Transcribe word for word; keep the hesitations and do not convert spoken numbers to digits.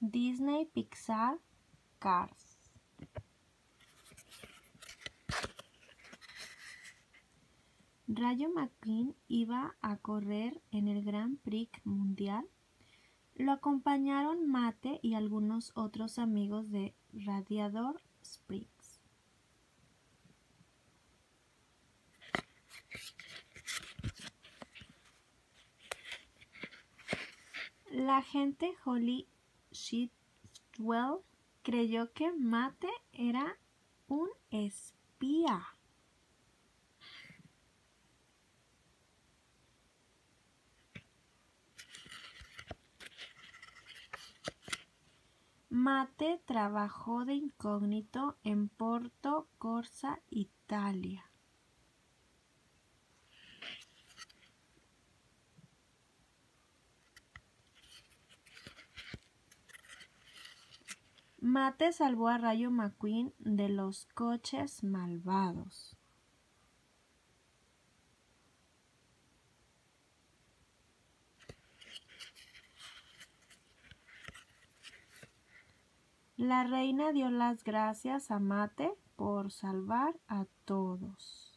Disney, Pixar, Cars. Rayo McQueen iba a correr en el Grand Prix Mundial. Lo acompañaron Mate y algunos otros amigos de Radiator Springs. La agente Holly Shitwell creyó que Mate era un espía. Mate trabajó de incógnito en Porto Corsa, Italia. Mate salvó a Rayo McQueen de los coches malvados. La reina dio las gracias a Mate por salvar a todos.